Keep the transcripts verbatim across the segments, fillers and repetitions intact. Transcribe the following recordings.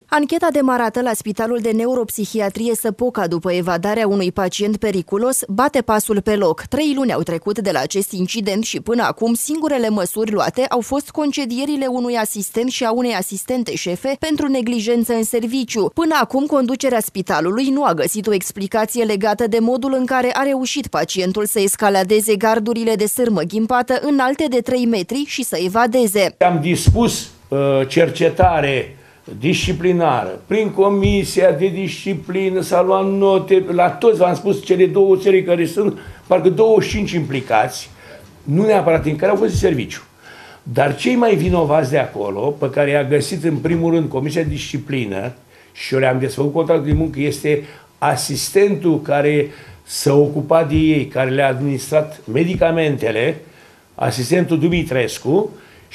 Ancheta demarată la Spitalul de Neuropsihiatrie Săpoca după evadarea unui pacient periculos bate pasul pe loc. Trei luni au trecut de la acest incident și până acum singurele măsuri luate au fost concedierile unui asistent și a unei asistente șefe pentru neglijență în serviciu. Până acum, conducerea spitalului nu a găsit o explicație legată de modul în care a reușit pacientul să escaladeze gardurile de sârmă ghimpată înalte de trei metri și să evadeze. Am dispus uh, cercetare disciplinară, prin comisia de disciplină s-a luat note, la toți v-am spus cele două țări care sunt, parcă douăzeci și cinci implicați, nu neapărat în care au fost în serviciu. Dar cei mai vinovați de acolo, pe care i-a găsit în primul rând comisia de disciplină, și eu le-am desfăcut contractul de muncă, este asistentul care s-a ocupat de ei, care le-a administrat medicamentele, asistentul Dumitrescu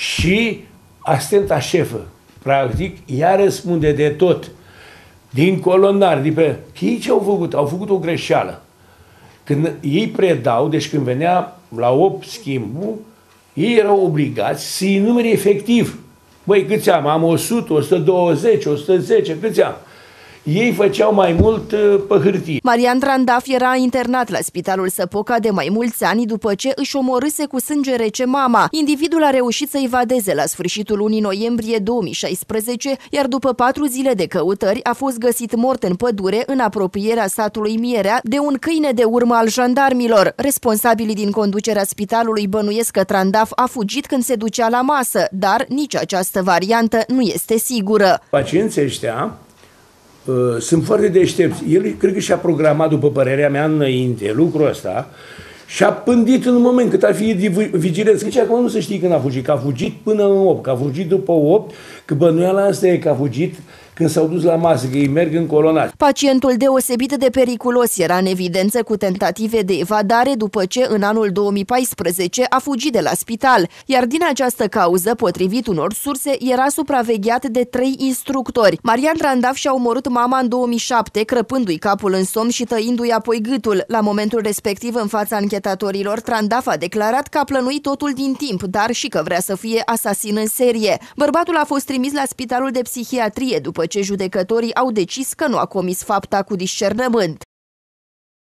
și asistenta șefă. Practic, ea răspunde de tot. Din colonar, de pe... Ei ce au făcut? Au făcut o greșeală. Când ei predau, deci când venea la opt schimbul, ei erau obligați să-i numere efectiv. Băi, câți am? Am o sută, o sută douăzeci, o sută zece, câți am? Ei făceau mai mult uh, pe hârtie. Marian Trandaf era internat la Spitalul Săpoca de mai mulți ani după ce își omorâse cu sânge rece mama. Individul a reușit să evadeze la sfârșitul lunii noiembrie două mii șaisprezece, iar după patru zile de căutări a fost găsit mort în pădure în apropierea satului Mierea de un câine de urmă al jandarmilor. Responsabilii din conducerea spitalului bănuiesc că Trandaf a fugit când se ducea la masă, dar nici această variantă nu este sigură. Pacienții ăștia Uh, sunt foarte deștepți. El cred că și-a programat, după părerea mea, înainte lucrul ăsta și a pândit în moment cât ar fi de vigilență. Deci acum nu se știe când a fugit, că a fugit până în opt, că a fugit după opt, că bănuiala asta e că a fugit când s-au dus la masă, că ei merg în colonat. Pacientul deosebit de periculos era în evidență cu tentative de evadare după ce în anul două mii paisprezece a fugit de la spital, iar din această cauză, potrivit unor surse, era supravegheat de trei instructori. Marian Trandaf și-a omorât mama în două mii șapte, crăpându-i capul în somn și tăindu-i apoi gâtul. La momentul respectiv, în fața anchetatorilor, Trandaf a declarat că a plănuit totul din timp, dar și că vrea să fie asasin în serie. Bărbatul a fost trimis la Spitalul de Psihiatrie după ce judecătorii au decis că nu a comis fapta cu discernământ.